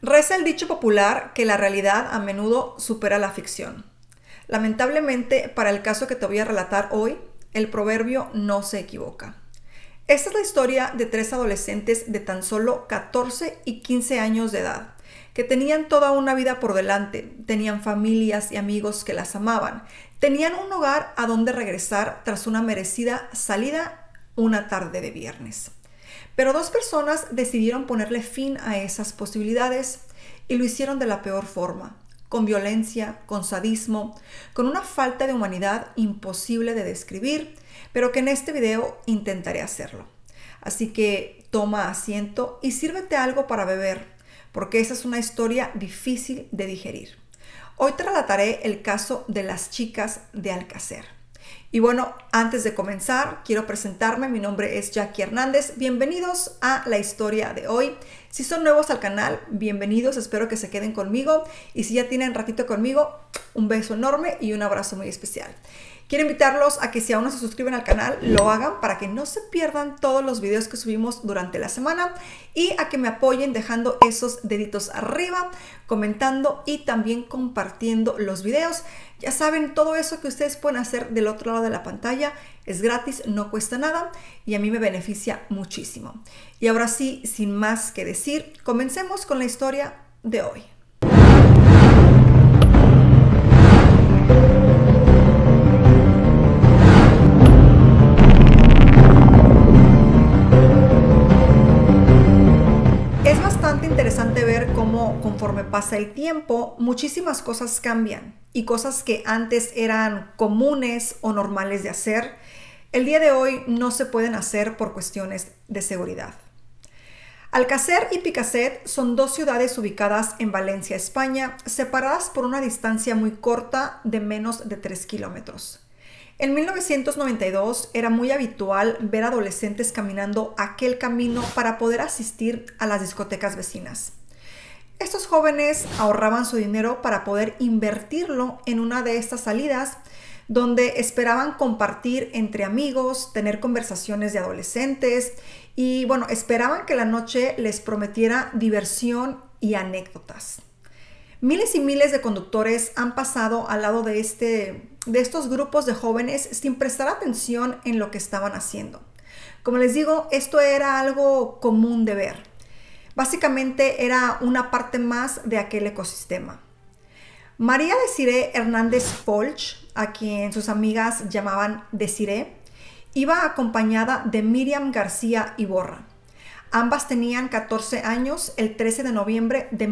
Reza el dicho popular que la realidad a menudo supera la ficción. Lamentablemente, para el caso que te voy a relatar hoy, el proverbio no se equivoca. Esta es la historia de tres adolescentes de tan solo 14 y 15 años de edad, que tenían toda una vida por delante, tenían familias y amigos que las amaban, tenían un hogar a donde regresar tras una merecida salida una tarde de viernes. Pero dos personas decidieron ponerle fin a esas posibilidades y lo hicieron de la peor forma, con violencia, con sadismo, con una falta de humanidad imposible de describir, pero que en este video intentaré hacerlo. Así que toma asiento y sírvete algo para beber, porque esa es una historia difícil de digerir. Hoy te relataré el caso de las chicas de Alcácer. Y bueno, antes de comenzar, quiero presentarme. Mi nombre es Jackie Hernández. Bienvenidos a la historia de hoy. Si son nuevos al canal, bienvenidos. Espero que se queden conmigo. Y si ya tienen ratito conmigo, un beso enorme y un abrazo muy especial. Quiero invitarlos a que si aún no se suscriben al canal, lo hagan para que no se pierdan todos los videos que subimos durante la semana y a que me apoyen dejando esos deditos arriba, comentando y también compartiendo los videos. Ya saben, todo eso que ustedes pueden hacer del otro lado de la pantalla es gratis, no cuesta nada y a mí me beneficia muchísimo. Y ahora sí, sin más que decir, comencemos con la historia de hoy. Interesante ver cómo conforme pasa el tiempo, muchísimas cosas cambian y cosas que antes eran comunes o normales de hacer, el día de hoy no se pueden hacer por cuestiones de seguridad. Alcácer y Picaset son dos ciudades ubicadas en Valencia, España, separadas por una distancia muy corta de menos de 3 kilómetros. En 1992 era muy habitual ver adolescentes caminando aquel camino para poder asistir a las discotecas vecinas. Estos jóvenes ahorraban su dinero para poder invertirlo en una de estas salidas donde esperaban compartir entre amigos, tener conversaciones de adolescentes y bueno, esperaban que la noche les prometiera diversión y anécdotas. Miles y miles de conductores han pasado al lado de estos grupos de jóvenes sin prestar atención en lo que estaban haciendo. Como les digo, esto era algo común de ver. Básicamente era una parte más de aquel ecosistema. María Desiree Hernández Folch, a quien sus amigas llamaban Desiree, iba acompañada de Miriam García Iborra. Ambas tenían 14 años el 13 de noviembre de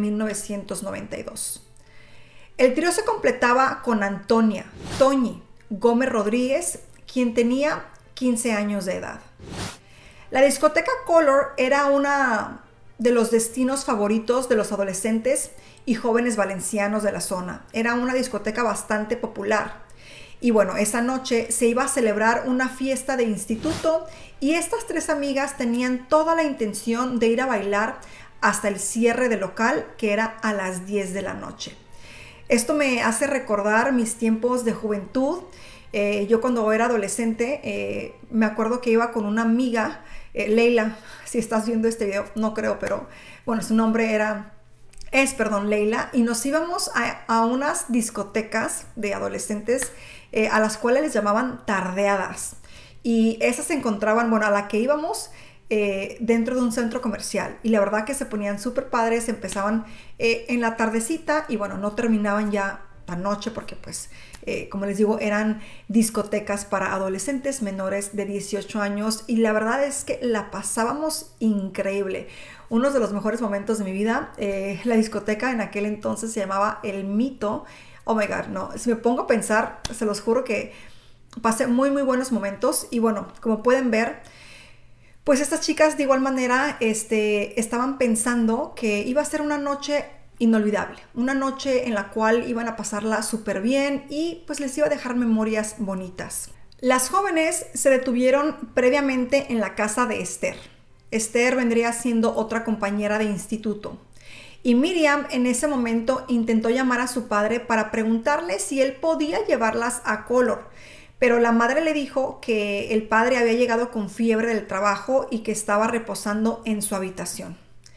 1992. El trío se completaba con Antonia Toñi Gómez Rodríguez, quien tenía 15 años de edad. La discoteca Color era una de los destinos favoritos de los adolescentes y jóvenes valencianos de la zona. Era una discoteca bastante popular. Y bueno, esa noche se iba a celebrar una fiesta de instituto y estas tres amigas tenían toda la intención de ir a bailar hasta el cierre del local, que era a las 10 de la noche. Esto me hace recordar mis tiempos de juventud. Yo cuando era adolescente me acuerdo que iba con una amiga, Leila, si estás viendo este video, no creo, pero bueno, su nombre es Leila, y nos íbamos a unas discotecas de adolescentes a las cuales les llamaban tardeadas. Y esas se encontraban, bueno, a la que íbamos dentro de un centro comercial. Y la verdad que se ponían súper padres, empezaban en la tardecita y bueno, no terminaban ya tan noche porque pues, como les digo, eran discotecas para adolescentes menores de 18 años. Y la verdad es que la pasábamos increíble. Uno de los mejores momentos de mi vida, la discoteca en aquel entonces se llamaba El Mito. Oh my God, no, si me pongo a pensar, se los juro que pasé muy muy buenos momentos y bueno, como pueden ver, pues estas chicas de igual manera estaban pensando que iba a ser una noche inolvidable, una noche en la cual iban a pasarla súper bien y pues les iba a dejar memorias bonitas. Las jóvenes se detuvieron previamente en la casa de Esther. Esther vendría siendo otra compañera de instituto. Y Miriam en ese momento intentó llamar a su padre para preguntarle si él podía llevarlas a Color, pero la madre le dijo que el padre había llegado con fiebre del trabajo y que estaba reposando en su habitación.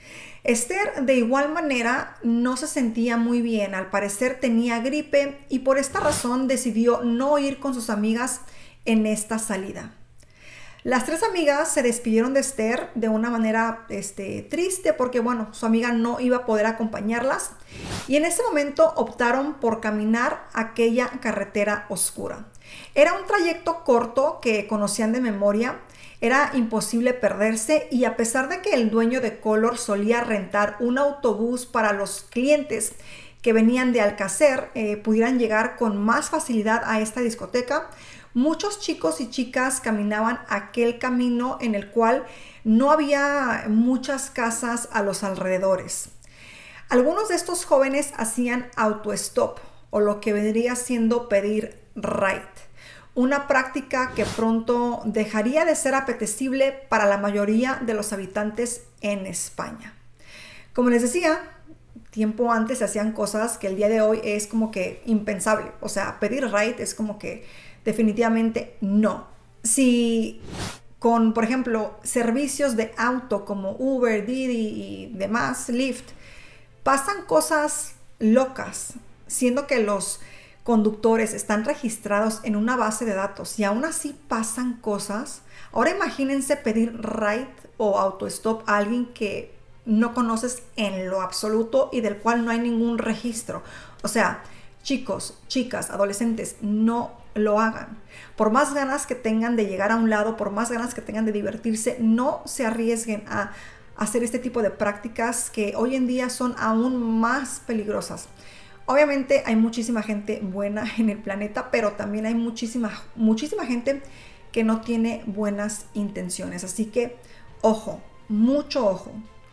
Esther, de igual manera, no se sentía muy bien. Al parecer tenía gripe y por esta razón decidió no ir con sus amigas en esta salida. Las tres amigas se despidieron de Esther de una manera triste porque, bueno, su amiga no iba a poder acompañarlas y en ese momento optaron por caminar aquella carretera oscura. Era un trayecto corto que conocían de memoria, era imposible perderse y a pesar de que el dueño de Color solía rentar un autobús para los clientes que venían de Alcácer, pudieran llegar con más facilidad a esta discoteca, muchos chicos y chicas caminaban aquel camino en el cual no había muchas casas a los alrededores. Algunos de estos jóvenes hacían autostop o lo que vendría siendo pedir ride, una práctica que pronto dejaría de ser apetecible para la mayoría de los habitantes en España. Como les decía, tiempo antes se hacían cosas que el día de hoy es como que impensable. O sea, pedir ride es como que definitivamente no. Si con, por ejemplo, servicios de auto como Uber, Didi y demás, Lyft, pasan cosas locas, siendo que los conductores están registrados en una base de datos y aún así pasan cosas. Ahora imagínense pedir ride o autostop a alguien que no conoces en lo absoluto y del cual no hay ningún registro. O sea, chicos, chicas, adolescentes, no lo hagan. Por más ganas que tengan de llegar a un lado, por más ganas que tengan de divertirse, no se arriesguen a hacer este tipo de prácticas que hoy en día son aún más peligrosas. Obviamente hay muchísima gente buena en el planeta, pero también hay muchísima gente que no tiene buenas intenciones. Así que, ojo, mucho ojo.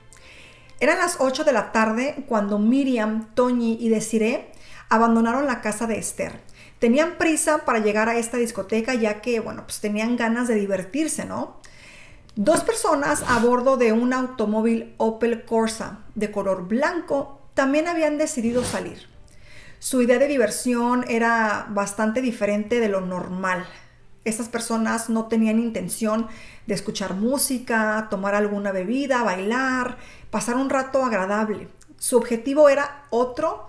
Eran las 8 de la tarde cuando Miriam, Toñi y Desiree abandonaron la casa de Esther. Tenían prisa para llegar a esta discoteca ya que, bueno, pues tenían ganas de divertirse, ¿no? Dos personas a bordo de un automóvil Opel Corsa de color blanco también habían decidido salir. Su idea de diversión era bastante diferente de lo normal. Estas personas no tenían intención de escuchar música, tomar alguna bebida, bailar, pasar un rato agradable. Su objetivo era otro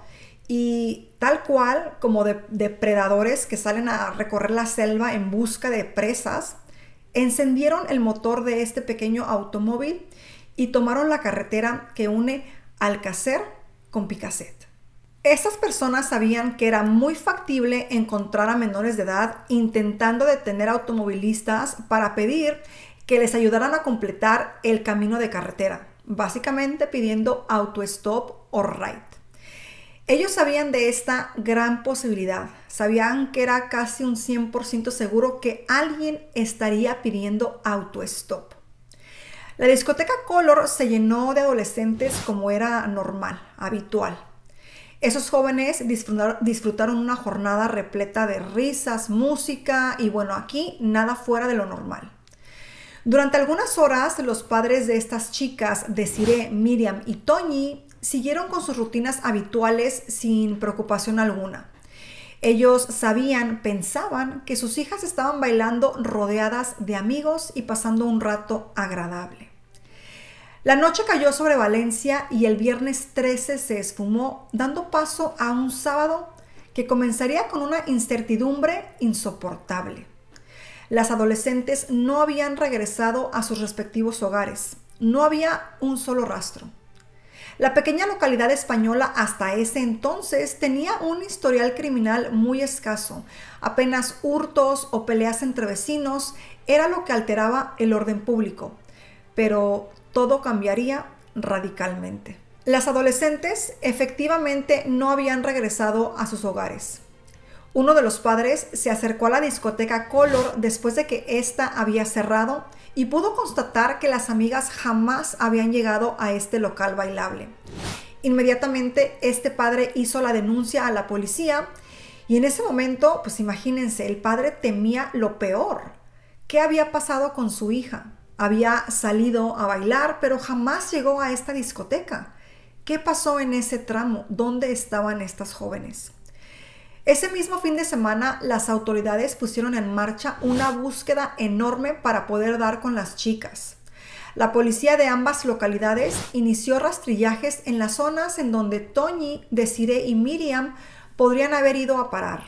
y tal cual como depredadores que salen a recorrer la selva en busca de presas, encendieron el motor de este pequeño automóvil y tomaron la carretera que une Alcácer con Picaset. Estas personas sabían que era muy factible encontrar a menores de edad intentando detener automovilistas para pedir que les ayudaran a completar el camino de carretera, básicamente pidiendo autostop o ride. Ellos sabían de esta gran posibilidad, sabían que era casi un 100% seguro que alguien estaría pidiendo autostop. La discoteca Color se llenó de adolescentes como era normal, habitual. Esos jóvenes disfrutaron una jornada repleta de risas, música y bueno, aquí nada fuera de lo normal. Durante algunas horas, los padres de estas chicas, Desiree, Miriam y Toñi, siguieron con sus rutinas habituales sin preocupación alguna. Ellos pensaban que sus hijas estaban bailando rodeadas de amigos y pasando un rato agradable. La noche cayó sobre Valencia y el viernes 13 se esfumó, dando paso a un sábado que comenzaría con una incertidumbre insoportable. Las adolescentes no habían regresado a sus respectivos hogares. No había un solo rastro. La pequeña localidad española hasta ese entonces tenía un historial criminal muy escaso. Apenas hurtos o peleas entre vecinos era lo que alteraba el orden público. Pero todo cambiaría radicalmente. Las adolescentes efectivamente no habían regresado a sus hogares. Uno de los padres se acercó a la discoteca Color después de que ésta había cerrado y pudo constatar que las amigas jamás habían llegado a este local bailable. Inmediatamente este padre hizo la denuncia a la policía y en ese momento, pues imagínense, el padre temía lo peor. ¿Qué había pasado con su hija? Había salido a bailar, pero jamás llegó a esta discoteca. ¿Qué pasó en ese tramo? ¿Dónde estaban estas jóvenes? Ese mismo fin de semana, las autoridades pusieron en marcha una búsqueda enorme para poder dar con las chicas. La policía de ambas localidades inició rastrillajes en las zonas en donde Toñi, Desiree y Miriam podrían haber ido a parar.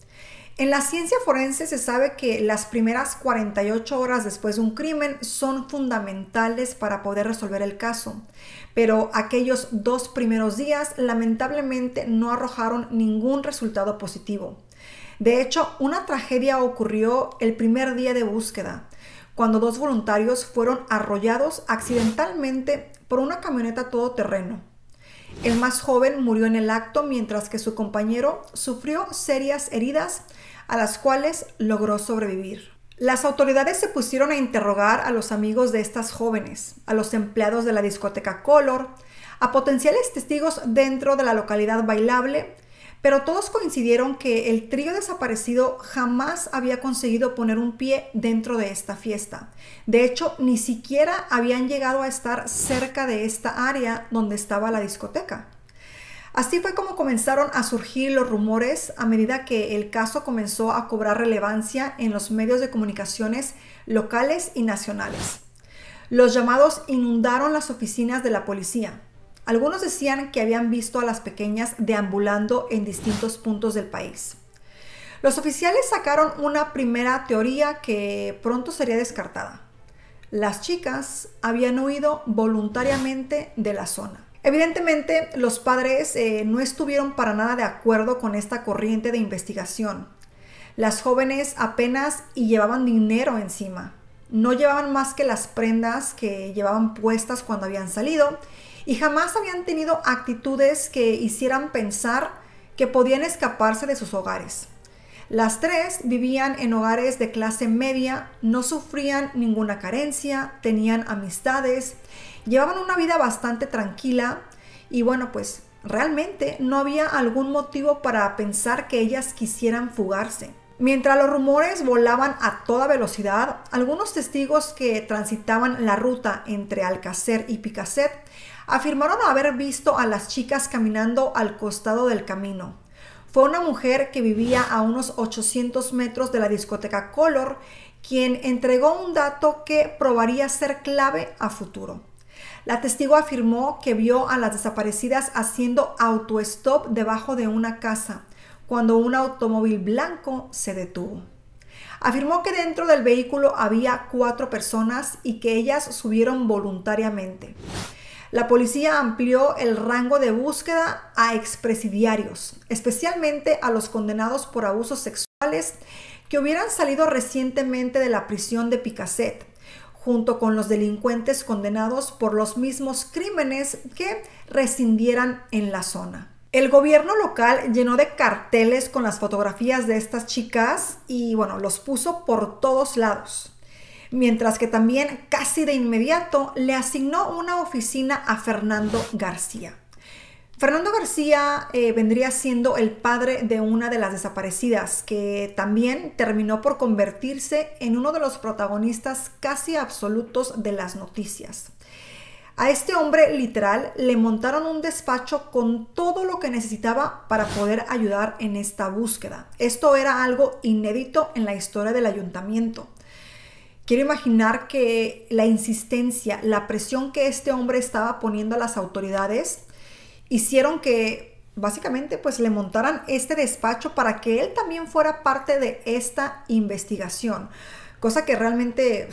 En la ciencia forense se sabe que las primeras 48 horas después de un crimen son fundamentales para poder resolver el caso, pero aquellos 2 primeros días lamentablemente no arrojaron ningún resultado positivo. De hecho, una tragedia ocurrió el primer día de búsqueda, cuando 2 voluntarios fueron arrollados accidentalmente por una camioneta todoterreno. El más joven murió en el acto, mientras que su compañero sufrió serias heridas a las cuales logró sobrevivir. Las autoridades se pusieron a interrogar a los amigos de estas jóvenes, a los empleados de la discoteca Color, a potenciales testigos dentro de la localidad bailable, pero todos coincidieron que el trío desaparecido jamás había conseguido poner un pie dentro de esta fiesta. De hecho, ni siquiera habían llegado a estar cerca de esta área donde estaba la discoteca. Así fue como comenzaron a surgir los rumores a medida que el caso comenzó a cobrar relevancia en los medios de comunicaciones locales y nacionales. Los llamados inundaron las oficinas de la policía. Algunos decían que habían visto a las pequeñas deambulando en distintos puntos del país. Los oficiales sacaron una primera teoría que pronto sería descartada. Las chicas habían huido voluntariamente de la zona. Evidentemente, los padres no estuvieron para nada de acuerdo con esta corriente de investigación. Las jóvenes apenas llevaban dinero encima. No llevaban más que las prendas que llevaban puestas cuando habían salido y jamás habían tenido actitudes que hicieran pensar que podían escaparse de sus hogares. Las 3 vivían en hogares de clase media, no sufrían ninguna carencia, tenían amistades, llevaban una vida bastante tranquila y bueno, pues realmente no había algún motivo para pensar que ellas quisieran fugarse. Mientras los rumores volaban a toda velocidad, algunos testigos que transitaban la ruta entre Alcacer y Picaset afirmaron haber visto a las chicas caminando al costado del camino. Fue una mujer que vivía a unos 800 metros de la discoteca Color quien entregó un dato que probaría ser clave a futuro. La testigo afirmó que vio a las desaparecidas haciendo autostop debajo de una casa cuando un automóvil blanco se detuvo. Afirmó que dentro del vehículo había 4 personas y que ellas subieron voluntariamente. La policía amplió el rango de búsqueda a expresidiarios, especialmente a los condenados por abusos sexuales que hubieran salido recientemente de la prisión de Picaset, junto con los delincuentes condenados por los mismos crímenes que residieran en la zona. El gobierno local llenó de carteles con las fotografías de estas chicas y bueno, los puso por todos lados. Mientras que también casi de inmediato le asignó una oficina a Fernando García. Fernando García vendría siendo el padre de una de las desaparecidas, que también terminó por convertirse en uno de los protagonistas casi absolutos de las noticias. A este hombre literal le montaron un despacho con todo lo que necesitaba para poder ayudar en esta búsqueda. Esto era algo inédito en la historia del ayuntamiento. Quiero imaginar que la insistencia, la presión que este hombre estaba poniendo a las autoridades hicieron que básicamente pues le montaran este despacho para que él también fuera parte de esta investigación. Cosa que realmente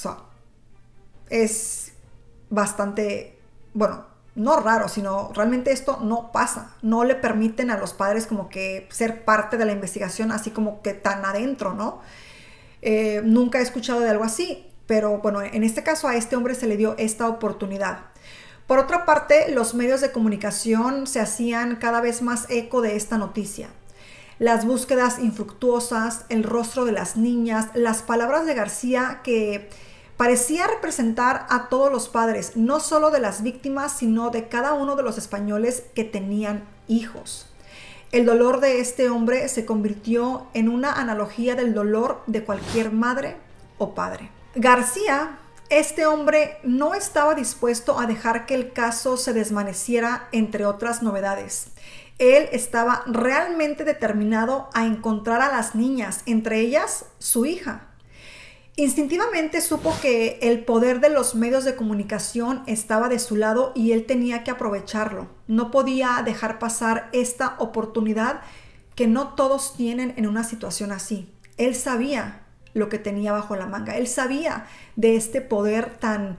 es bastante, bueno, no raro, sino realmente esto no pasa. No le permiten a los padres como que ser parte de la investigación así como que tan adentro, ¿no? Nunca he escuchado de algo así, pero bueno, en este caso a este hombre se le dio esta oportunidad. Por otra parte, los medios de comunicación se hacían cada vez más eco de esta noticia. Las búsquedas infructuosas, el rostro de las niñas, las palabras de García que parecía representar a todos los padres, no solo de las víctimas, sino de cada uno de los españoles que tenían hijos. El dolor de este hombre se convirtió en una analogía del dolor de cualquier madre o padre. García, este hombre, no estaba dispuesto a dejar que el caso se desvaneciera, entre otras novedades. Él estaba realmente determinado a encontrar a las niñas, entre ellas su hija. Instintivamente supo que el poder de los medios de comunicación estaba de su lado y él tenía que aprovecharlo. No podía dejar pasar esta oportunidad que no todos tienen en una situación así. Él sabía lo que tenía bajo la manga. Él sabía de este poder tan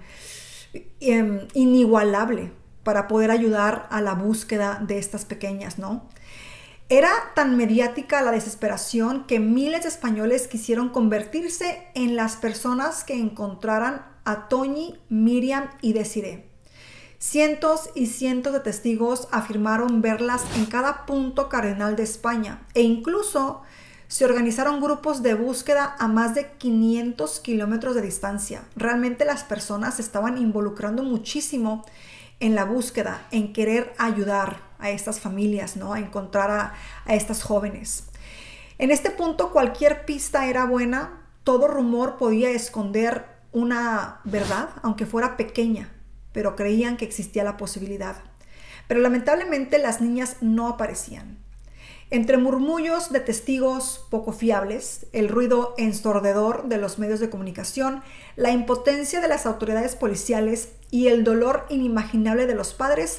inigualable para poder ayudar a la búsqueda de estas pequeñas, ¿no? Era tan mediática la desesperación que miles de españoles quisieron convertirse en las personas que encontraran a Toñi, Miriam y Desiree. Cientos y cientos de testigos afirmaron verlas en cada punto cardinal de España e incluso se organizaron grupos de búsqueda a más de 500 kilómetros de distancia. Realmente las personas se estaban involucrando muchísimo en la búsqueda, en querer ayudar a estas familias, ¿no? A encontrar a estas jóvenes. En este punto cualquier pista era buena, todo rumor podía esconder una verdad, aunque fuera pequeña, pero creían que existía la posibilidad. Pero lamentablemente las niñas no aparecían. Entre murmullos de testigos poco fiables, el ruido ensordecedor de los medios de comunicación, la impotencia de las autoridades policiales y el dolor inimaginable de los padres,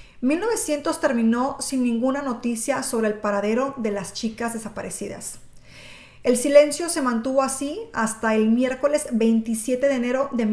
1900 terminó sin ninguna noticia sobre el paradero de las chicas desaparecidas. El silencio se mantuvo así hasta el miércoles 27 de enero de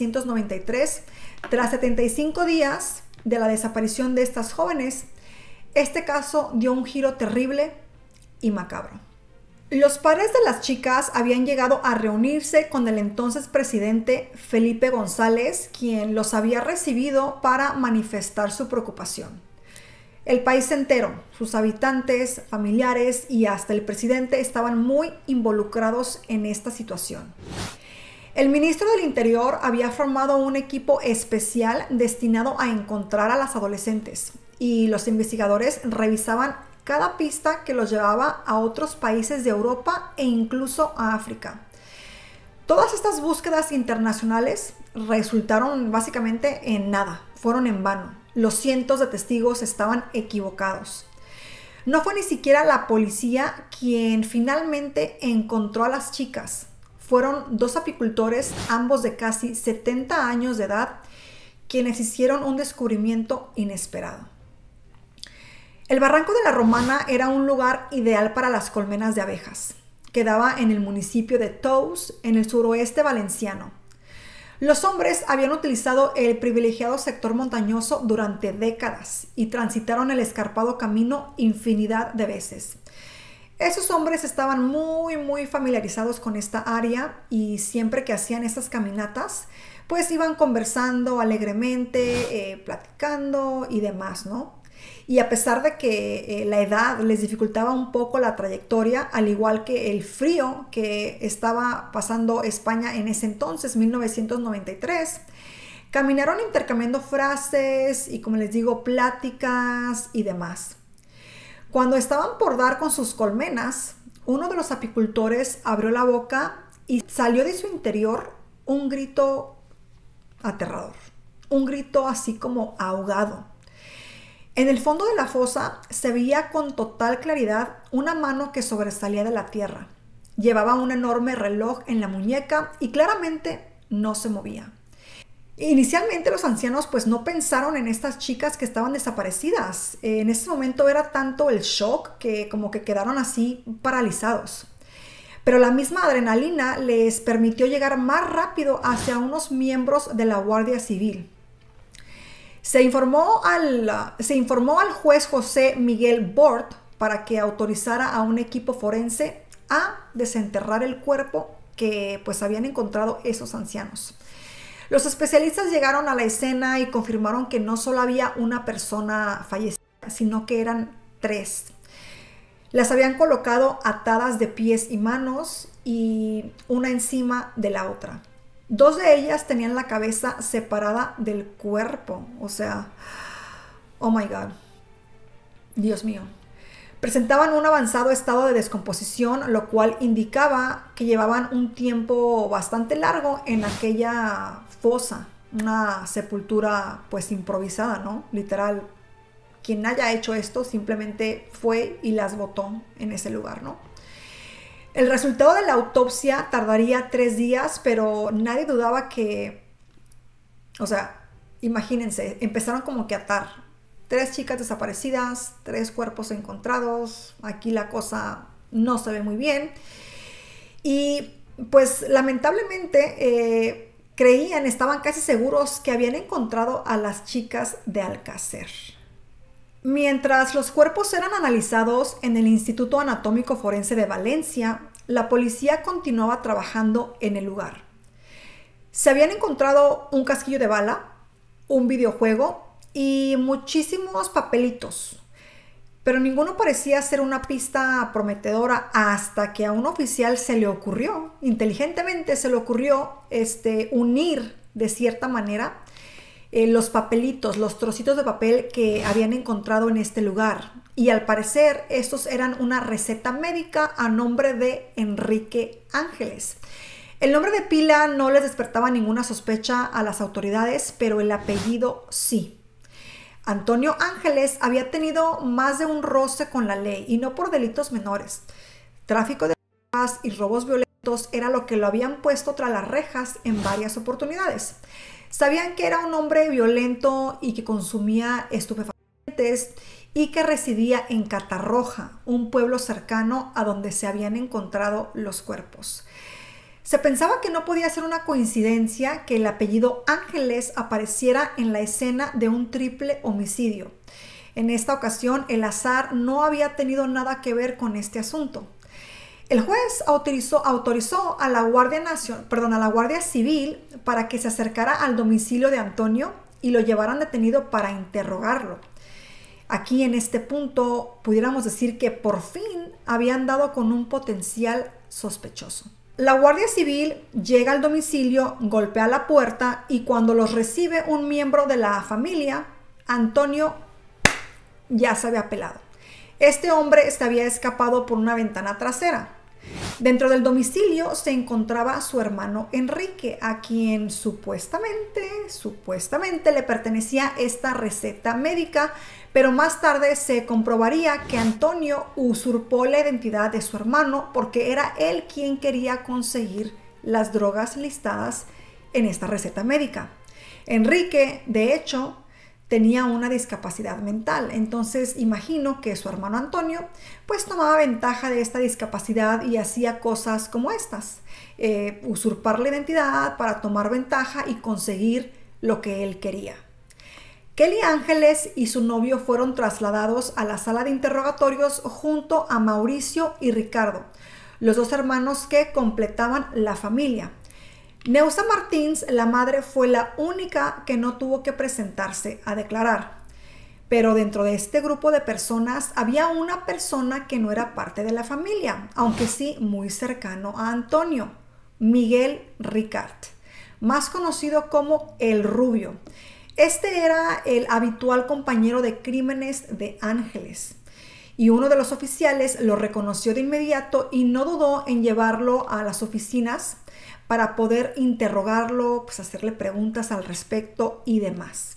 1993, tras 75 días de la desaparición de estas jóvenes. Este caso dio un giro terrible y macabro. Los padres de las chicas habían llegado a reunirse con el entonces presidente Felipe González, quien los había recibido para manifestar su preocupación. El país entero, sus habitantes, familiares y hasta el presidente estaban muy involucrados en esta situación. El ministro del Interior había formado un equipo especial destinado a encontrar a las adolescentes y los investigadores revisaban cada pista que los llevaba a otros países de Europa e incluso a África. Todas estas búsquedas internacionales resultaron básicamente en nada, fueron en vano. Los cientos de testigos estaban equivocados. No fue ni siquiera la policía quien finalmente encontró a las chicas. Fueron dos apicultores, ambos de casi 70 años de edad, quienes hicieron un descubrimiento inesperado. El barranco de la Romana era un lugar ideal para las colmenas de abejas. Quedaba en el municipio de Tous, en el suroeste valenciano. Los hombres habían utilizado el privilegiado sector montañoso durante décadas y transitaron el escarpado camino infinidad de veces. Esos hombres estaban muy familiarizados con esta área y siempre que hacían estas caminatas, pues iban conversando alegremente, platicando y demás, ¿no? Y a pesar de que la edad les dificultaba un poco la trayectoria, al igual que el frío que estaba pasando España en ese entonces, 1993, caminaron intercambiando frases y, como les digo, pláticas y demás. Cuando estaban por dar con sus colmenas, uno de los apicultores abrió la boca y salió de su interior un grito aterrador, un grito así como ahogado. En el fondo de la fosa se veía con total claridad una mano que sobresalía de la tierra. Llevaba un enorme reloj en la muñeca y claramente no se movía. Inicialmente los ancianos pues no pensaron en estas chicas que estaban desaparecidas. En ese momento era tanto el shock que como que quedaron así paralizados. Pero la misma adrenalina les permitió llegar más rápido hacia unos miembros de la Guardia Civil. Se informó al juez José Miguel Bort para que autorizara a un equipo forense a desenterrar el cuerpo que pues habían encontrado esos ancianos. Los especialistas llegaron a la escena y confirmaron que no solo había una persona fallecida, sino que eran 3. Las habían colocado atadas de pies y manos y una encima de la otra. 2 de ellas tenían la cabeza separada del cuerpo. O sea, oh my God. Dios mío. Presentaban un avanzado estado de descomposición, lo cual indicaba que llevaban un tiempo bastante largo en aquella fosa. Una sepultura pues improvisada, ¿no? Literal. Quien haya hecho esto simplemente fue y las botó en ese lugar, ¿no? El resultado de la autopsia tardaría 3 días, pero nadie dudaba que, o sea, imagínense, empezaron como que a atar. 3 chicas desaparecidas, 3 cuerpos encontrados, aquí la cosa no se ve muy bien. Y pues lamentablemente creían, estaban casi seguros que habían encontrado a las chicas de Alcácer. Mientras los cuerpos eran analizados en el Instituto Anatómico Forense de Valencia, la policía continuaba trabajando en el lugar. Se habían encontrado un casquillo de bala, un videojuego y muchísimos papelitos, pero ninguno parecía ser una pista prometedora hasta que a un oficial se le ocurrió, inteligentemente se le ocurrió unir de cierta manera los papelitos, los trocitos de papel que habían encontrado en este lugar. Y al parecer estos eran una receta médica a nombre de Enrique Ángeles. El nombre de pila no les despertaba ninguna sospecha a las autoridades, pero el apellido sí. Antonio Ángeles había tenido más de un roce con la ley y no por delitos menores. Tráfico de drogas y robos violentos era lo que lo habían puesto tras las rejas en varias oportunidades. Sabían que era un hombre violento y que consumía estupefacientes y que residía en Catarroja, un pueblo cercano a donde se habían encontrado los cuerpos. Se pensaba que no podía ser una coincidencia que el apellido Ángeles apareciera en la escena de un triple homicidio. En esta ocasión, el azar no había tenido nada que ver con este asunto. El juez autorizó a la Guardia Civil para que se acercara al domicilio de Antonio y lo llevaran detenido para interrogarlo. Aquí en este punto pudiéramos decir que por fin habían dado con un potencial sospechoso. La Guardia Civil llega al domicilio, golpea la puerta y cuando los recibe un miembro de la familia, Antonio ya se había pelado. Este hombre se había escapado por una ventana trasera. Dentro del domicilio se encontraba su hermano Enrique, a quien supuestamente le pertenecía esta receta médica, pero más tarde se comprobaría que Antonio usurpó la identidad de su hermano porque era él quien quería conseguir las drogas listadas en esta receta médica. Enrique, de hecho, tenía una discapacidad mental, entonces imagino que su hermano Antonio pues tomaba ventaja de esta discapacidad y hacía cosas como estas, usurpar la identidad para tomar ventaja y conseguir lo que él quería. Kelly Ángeles y su novio fueron trasladados a la sala de interrogatorios junto a Mauricio y Ricardo, los 2 hermanos que completaban la familia. Neusa Martins, la madre, fue la única que no tuvo que presentarse a declarar. Pero dentro de este grupo de personas había una persona que no era parte de la familia, aunque sí muy cercano a Antonio, Miguel Ricard, más conocido como El Rubio. Este era el habitual compañero de crímenes de Ángeles. Y uno de los oficiales lo reconoció de inmediato y no dudó en llevarlo a las oficinas para poder interrogarlo, pues hacerle preguntas al respecto y demás.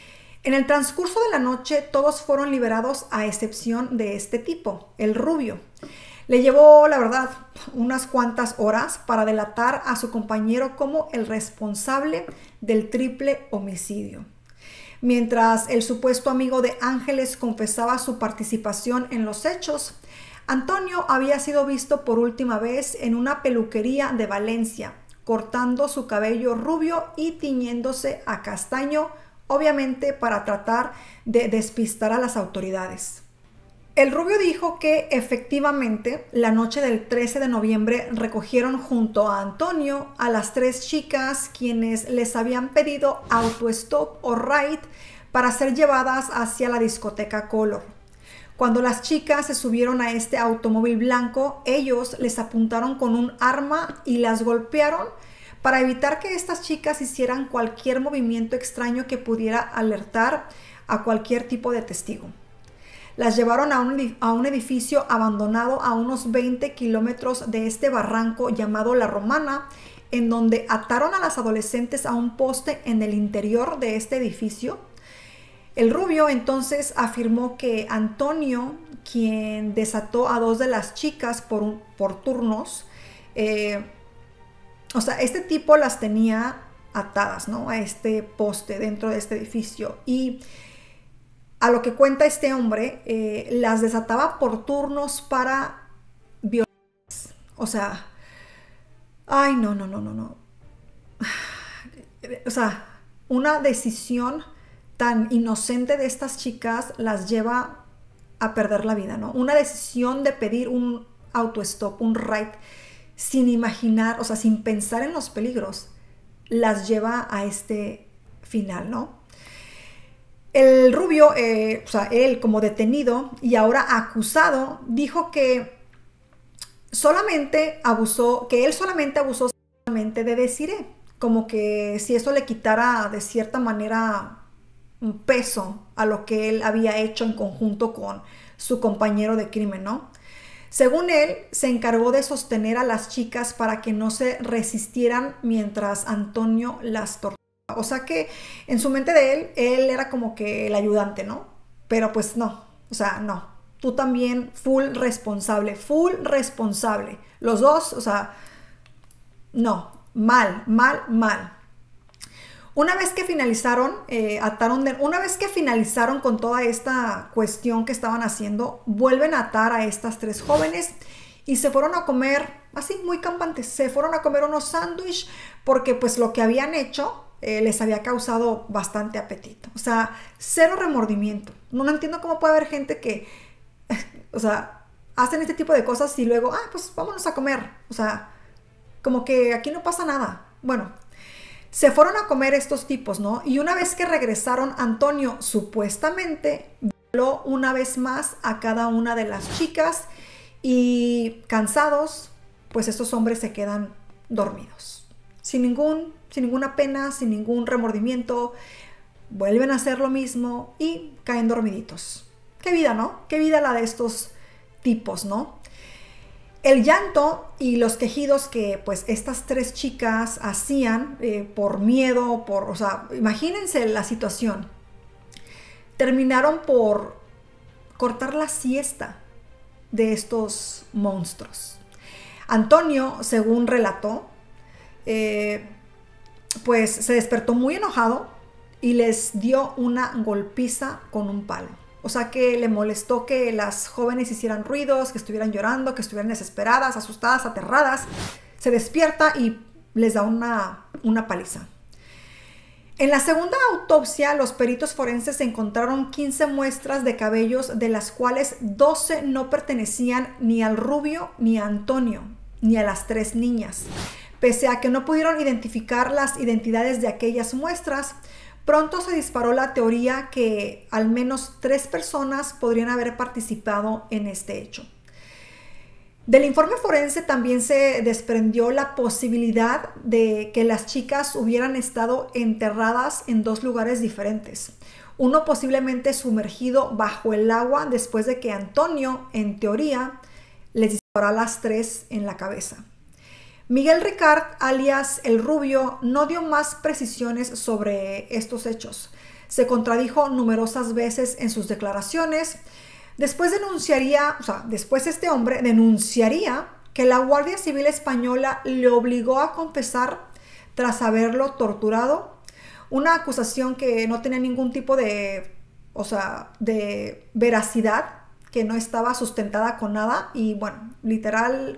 En el transcurso de la noche todos fueron liberados a excepción de este tipo, el Rubio. Le llevó, la verdad, unas cuantas horas para delatar a su compañero como el responsable del triple homicidio. Mientras el supuesto amigo de Ángeles confesaba su participación en los hechos, Antonio había sido visto por última vez en una peluquería de Valencia, cortando su cabello rubio y tiñéndose a castaño, obviamente para tratar de despistar a las autoridades. El Rubio dijo que efectivamente la noche del 13 de noviembre recogieron junto a Antonio a las 3 chicas quienes les habían pedido autostop o ride para ser llevadas hacia la discoteca Color. Cuando las chicas se subieron a este automóvil blanco, ellos les apuntaron con un arma y las golpearon para evitar que estas chicas hicieran cualquier movimiento extraño que pudiera alertar a cualquier tipo de testigo. Las llevaron a un edificio abandonado a unos 20 kilómetros de este barranco llamado La Romana, en donde ataron a las adolescentes a un poste en el interior de este edificio. El rubio entonces afirmó que Antonio, quien desató a dos de las chicas por turnos, o sea, este tipo las tenía atadas, ¿no? A este poste dentro de este edificio. Y a lo que cuenta este hombre, las desataba por turnos para violarlas. O sea, ay, no, no, no, no, no. O sea, una decisión tan inocente de estas chicas las lleva a perder la vida, ¿no? Una decisión de pedir un autostop, un ride, sin imaginar, o sea, sin pensar en los peligros, las lleva a este final, ¿no? El rubio, o sea, él como detenido y ahora acusado, dijo que él solamente abusó de Desiree, como que si eso le quitara de cierta manera un peso a lo que él había hecho en conjunto con su compañero de crimen, ¿no? Según él, se encargó de sostener a las chicas para que no se resistieran mientras Antonio las torturaba. O sea que en su mente de él era como que el ayudante, ¿no? Pero pues no, o sea, no. Tú también full responsable. Los dos, o sea, no, mal, mal, mal. Una vez que finalizaron, una vez que finalizaron con toda esta cuestión que estaban haciendo, vuelven a atar a estas tres jóvenes y se fueron a comer, así muy campantes, se fueron a comer unos sándwiches porque pues lo que habían hecho les había causado bastante apetito. O sea, cero remordimiento. No entiendo cómo puede haber gente que, o sea, hacen este tipo de cosas y luego, pues vámonos a comer. O sea, como que aquí no pasa nada. Bueno, se fueron a comer estos tipos, ¿no? Y una vez que regresaron, Antonio supuestamente violó una vez más a cada una de las chicas y cansados, pues estos hombres se quedan dormidos. Sin ninguna pena, sin ningún remordimiento, vuelven a hacer lo mismo y caen dormiditos. Qué vida, ¿no? Qué vida la de estos tipos, ¿no? El llanto y los quejidos que pues estas tres chicas hacían por miedo, o sea, imagínense la situación. Terminaron por cortar la siesta de estos monstruos. Antonio, según relató, pues se despertó muy enojado y les dio una golpiza con un palo. O sea que le molestó que las jóvenes hicieran ruidos, que estuvieran llorando, que estuvieran desesperadas, asustadas, aterradas. Se despierta y les da una paliza. En la segunda autopsia, los peritos forenses encontraron 15 muestras de cabellos, de las cuales 12 no pertenecían ni al rubio, ni a Antonio, ni a las tres niñas. Pese a que no pudieron identificar las identidades de aquellas muestras, pronto se disparó la teoría que al menos 3 personas podrían haber participado en este hecho. Del informe forense también se desprendió la posibilidad de que las chicas hubieran estado enterradas en 2 lugares diferentes. Uno posiblemente sumergido bajo el agua después de que Antonio, en teoría, les disparó a las 3 en la cabeza. Miguel Ricard, alias El Rubio, no dio más precisiones sobre estos hechos. Se contradijo numerosas veces en sus declaraciones. Después este hombre denunciaría que la Guardia Civil Española le obligó a confesar tras haberlo torturado. Una acusación que no tenía ningún tipo de veracidad, que no estaba sustentada con nada. Y bueno, literal,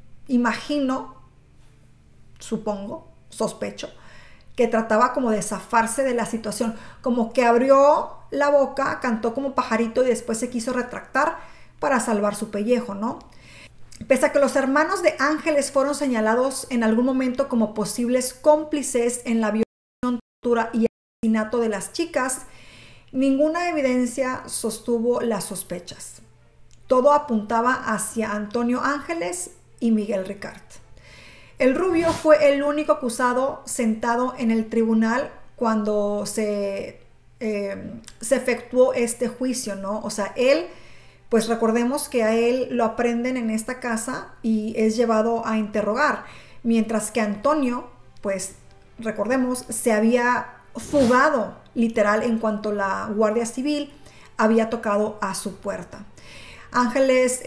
sospecho, que trataba como de zafarse de la situación, como que abrió la boca, cantó como pajarito y después se quiso retractar para salvar su pellejo, ¿no? Pese a que los hermanos de Ángeles fueron señalados en algún momento como posibles cómplices en la violación, tortura y asesinato de las chicas, ninguna evidencia sostuvo las sospechas. Todo apuntaba hacia Antonio Ángeles y Miguel Ricard. El Rubio fue el único acusado sentado en el tribunal cuando se efectuó este juicio, ¿no? O sea, él, pues recordemos que a él lo aprenden en esta casa y es llevado a interrogar, mientras que Antonio, pues recordemos, se había fugado literal, en cuanto la Guardia Civil había tocado a su puerta. Ángeles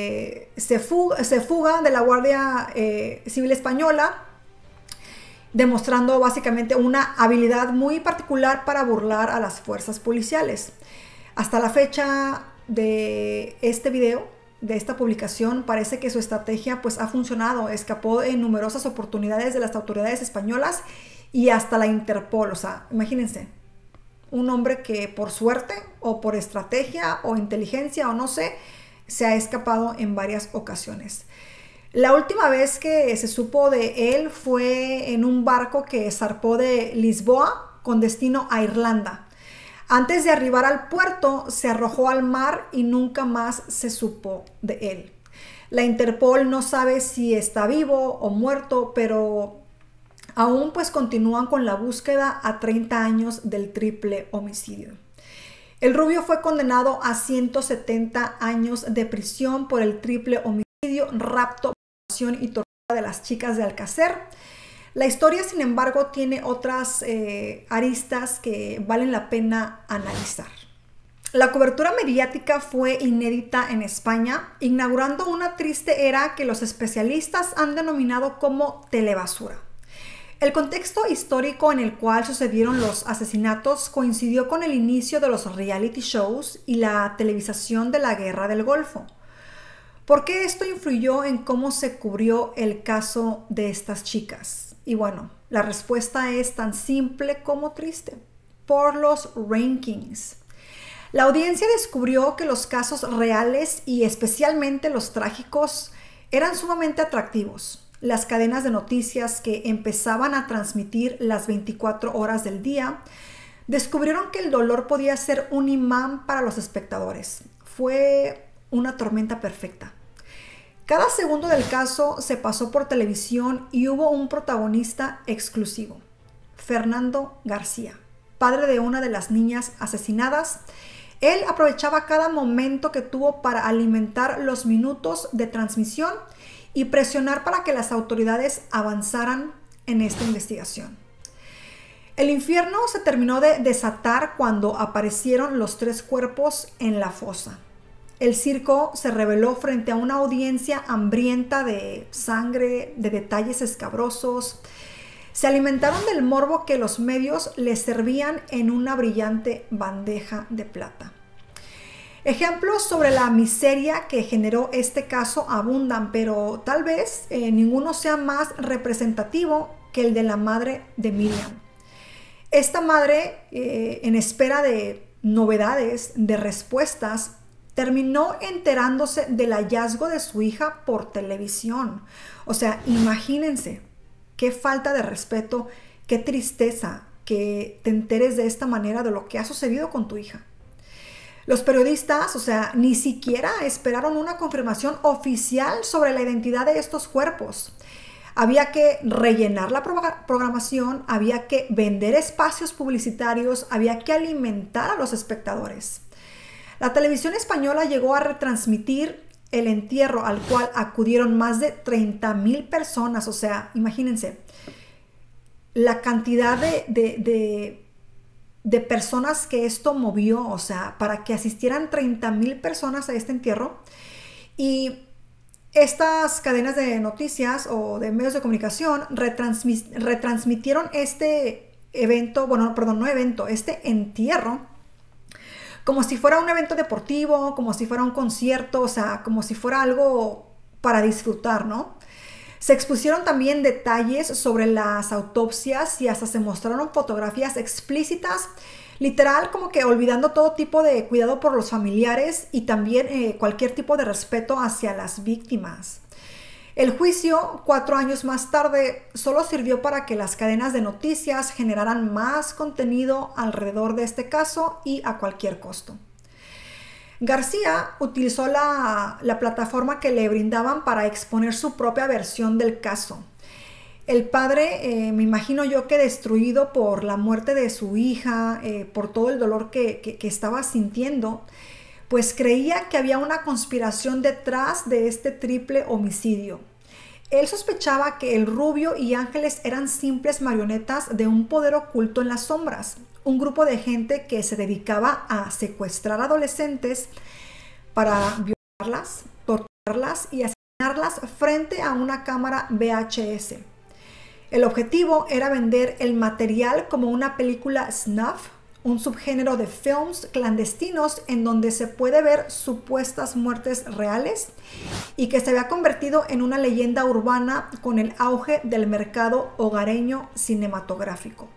se fuga de la Guardia Civil Española, demostrando básicamente una habilidad muy particular para burlar a las fuerzas policiales. Hasta la fecha de este video, de esta publicación, parece que su estrategia pues ha funcionado. Escapó en numerosas oportunidades de las autoridades españolas y hasta la Interpol. O sea, imagínense, un hombre que por suerte o por estrategia o inteligencia o no sé, se ha escapado en varias ocasiones. La última vez que se supo de él fue en un barco que zarpó de Lisboa con destino a Irlanda. Antes de arribar al puerto, se arrojó al mar y nunca más se supo de él. La Interpol no sabe si está vivo o muerto, pero aún pues continúan con la búsqueda a 30 años del triple homicidio. El rubio fue condenado a 170 años de prisión por el triple homicidio, rapto, violación y tortura de las chicas de Alcácer. La historia, sin embargo, tiene otras aristas que valen la pena analizar. La cobertura mediática fue inédita en España, inaugurando una triste era que los especialistas han denominado como telebasura. El contexto histórico en el cual sucedieron los asesinatos coincidió con el inicio de los reality shows y la televisación de la Guerra del Golfo. ¿Por qué esto influyó en cómo se cubrió el caso de estas chicas? Y bueno, la respuesta es tan simple como triste: por los rankings. La audiencia descubrió que los casos reales y especialmente los trágicos eran sumamente atractivos. Las cadenas de noticias que empezaban a transmitir las 24 horas del día descubrieron que el dolor podía ser un imán para los espectadores. Fue una tormenta perfecta. Cada segundo del caso se pasó por televisión y hubo un protagonista exclusivo: Fernando García, padre de una de las niñas asesinadas. Él aprovechaba cada momento que tuvo para alimentar los minutos de transmisión y presionar para que las autoridades avanzaran en esta investigación. El infierno se terminó de desatar cuando aparecieron los 3 cuerpos en la fosa. El circo se reveló frente a una audiencia hambrienta de sangre, de detalles escabrosos. Se alimentaron del morbo que los medios les servían en una brillante bandeja de plata. Ejemplos sobre la miseria que generó este caso abundan, pero tal vez ninguno sea más representativo que el de la madre de Miriam. Esta madre, en espera de novedades, de respuestas, terminó enterándose del hallazgo de su hija por televisión. O sea, imagínense qué falta de respeto, qué tristeza que te enteres de esta manera de lo que ha sucedido con tu hija. Los periodistas, o sea, ni siquiera esperaron una confirmación oficial sobre la identidad de estos cuerpos. Había que rellenar la programación, había que vender espacios publicitarios, había que alimentar a los espectadores. La televisión española llegó a retransmitir el entierro al cual acudieron más de 30,000 personas. O sea, imagínense la cantidad de personas que esto movió, o sea, para que asistieran 30,000 personas a este entierro. Y estas cadenas de noticias o de medios de comunicación retransmitieron este evento, bueno, perdón, no evento, este entierro, como si fuera un evento deportivo, como si fuera un concierto, o sea, como si fuera algo para disfrutar, ¿no? Se expusieron también detalles sobre las autopsias y hasta se mostraron fotografías explícitas, literal como que olvidando todo tipo de cuidado por los familiares y también cualquier tipo de respeto hacia las víctimas. El juicio, 4 años más tarde, solo sirvió para que las cadenas de noticias generaran más contenido alrededor de este caso y a cualquier costo. García utilizó la plataforma que le brindaban para exponer su propia versión del caso. El padre, me imagino yo que destruido por la muerte de su hija, por todo el dolor que estaba sintiendo, pues creía que había una conspiración detrás de este triple homicidio. Él sospechaba que el Rubio y Ángeles eran simples marionetas de un poder oculto en las sombras, un grupo de gente que se dedicaba a secuestrar adolescentes para violarlas, torturarlas y asesinarlas frente a una cámara VHS. El objetivo era vender el material como una película snuff, un subgénero de films clandestinos en donde se puede ver supuestas muertes reales y que se había convertido en una leyenda urbana con el auge del mercado hogareño cinematográfico.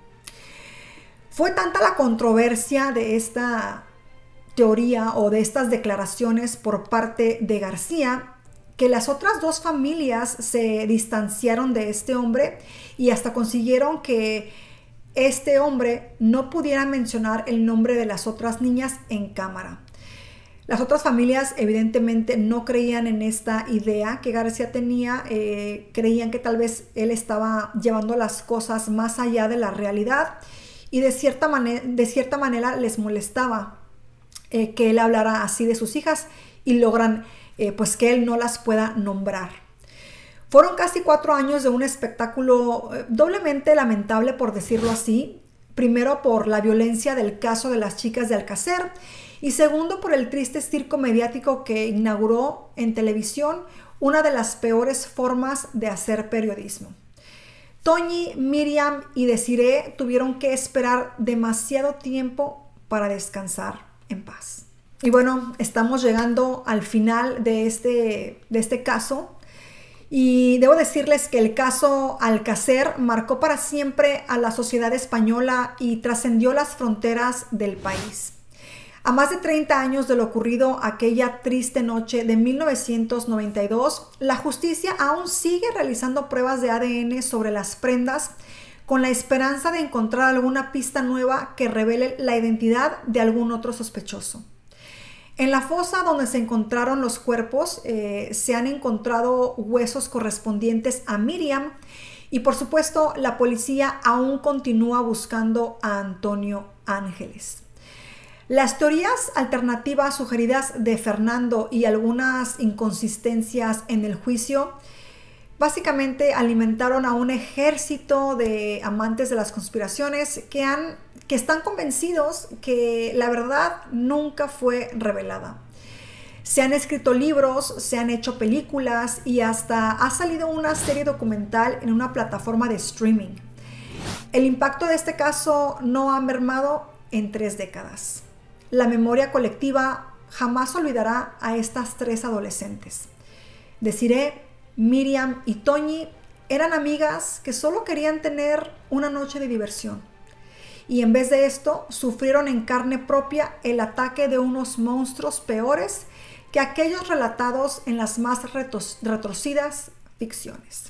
Fue tanta la controversia de esta teoría o de estas declaraciones por parte de García que las otras dos familias se distanciaron de este hombre y hasta consiguieron que este hombre no pudiera mencionar el nombre de las otras niñas en cámara. Las otras familias evidentemente no creían en esta idea que García tenía, creían que tal vez él estaba llevando las cosas más allá de la realidad y de cierta manera les molestaba que él hablara así de sus hijas y logran pues que él no las pueda nombrar. Fueron casi 4 años de un espectáculo doblemente lamentable, por decirlo así. Primero por la violencia del caso de las chicas de Alcácer y segundo por el triste circo mediático que inauguró en televisión una de las peores formas de hacer periodismo. Toñi, Miriam y Desiree tuvieron que esperar demasiado tiempo para descansar en paz. Y bueno, estamos llegando al final de este caso. Y debo decirles que el caso Alcácer marcó para siempre a la sociedad española y trascendió las fronteras del país. A más de 30 años de lo ocurrido aquella triste noche de 1992, la justicia aún sigue realizando pruebas de ADN sobre las prendas con la esperanza de encontrar alguna pista nueva que revele la identidad de algún otro sospechoso. En la fosa donde se encontraron los cuerpos se han encontrado huesos correspondientes a Miriam y por supuesto la policía aún continúa buscando a Antonio Ángeles. Las teorías alternativas sugeridas de Fernando y algunas inconsistencias en el juicio básicamente alimentaron a un ejército de amantes de las conspiraciones que están convencidos que la verdad nunca fue revelada. Se han escrito libros, se han hecho películas y hasta ha salido una serie documental en una plataforma de streaming. El impacto de este caso no ha mermado en 3 décadas. La memoria colectiva jamás olvidará a estas 3 adolescentes. Desiree, Miriam y Toñi eran amigas que solo querían tener una noche de diversión. Y en vez de esto, sufrieron en carne propia el ataque de unos monstruos peores que aquellos relatados en las más retorcidas ficciones.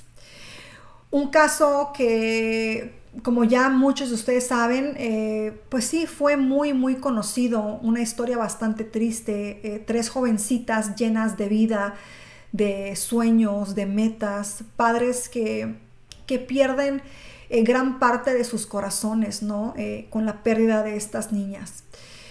Un caso que, como ya muchos de ustedes saben, pues sí, fue muy conocido, una historia bastante triste, 3 jovencitas llenas de vida, de sueños, de metas, padres que pierden gran parte de sus corazones, ¿no? Con la pérdida de estas niñas.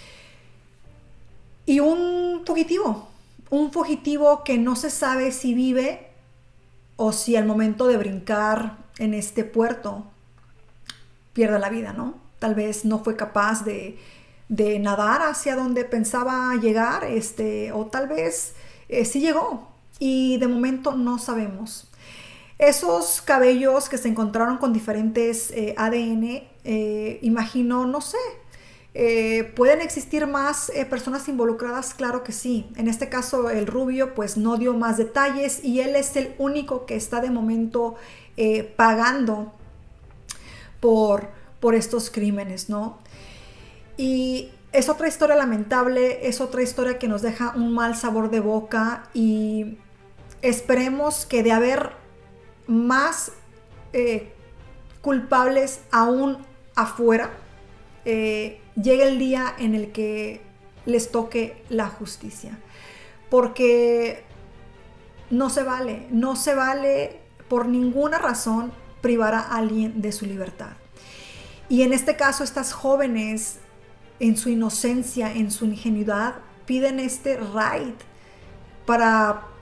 Y un fugitivo que no se sabe si vive o si al momento de brincar en este puerto pierde la vida, ¿no? Tal vez no fue capaz de nadar hacia donde pensaba llegar, o tal vez sí llegó y de momento no sabemos. Esos cabellos que se encontraron con diferentes ADN, imagino, no sé, ¿pueden existir más personas involucradas? Claro que sí. En este caso el Rubio pues no dio más detalles y él es el único que está de momento pagando por estos crímenes, ¿no? Y es otra historia lamentable, es otra historia que nos deja un mal sabor de boca y esperemos que de haber más culpables aún afuera, llegue el día en el que les toque la justicia, porque no se vale por ninguna razón privar a alguien de su libertad. Y en este caso estas jóvenes, en su inocencia, en su ingenuidad, piden este right para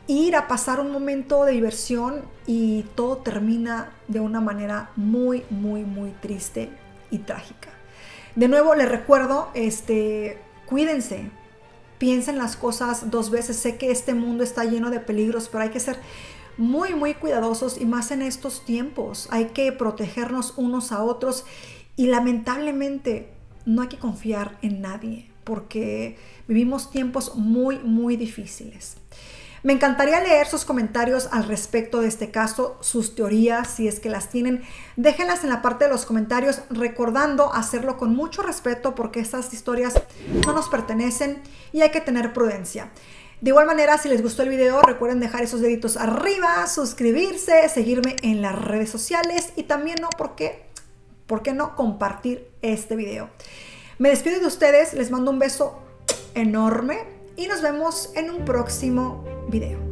ir a pasar un momento de diversión y todo termina de una manera muy, muy, muy triste y trágica. De nuevo les recuerdo, cuídense, piensen las cosas 2 veces. Sé que este mundo está lleno de peligros, pero hay que ser muy, muy cuidadosos, y más en estos tiempos. Hay que protegernos unos a otros, y lamentablemente no hay que confiar en nadie porque vivimos tiempos muy, muy difíciles. Me encantaría leer sus comentarios al respecto de este caso, sus teorías, si es que las tienen. Déjenlas en la parte de los comentarios, recordando hacerlo con mucho respeto porque estas historias no nos pertenecen y hay que tener prudencia. De igual manera, si les gustó el video, recuerden dejar esos deditos arriba, suscribirse, seguirme en las redes sociales y también, ¿por qué no compartir este video? Me despido de ustedes, les mando un beso enorme y nos vemos en un próximo video.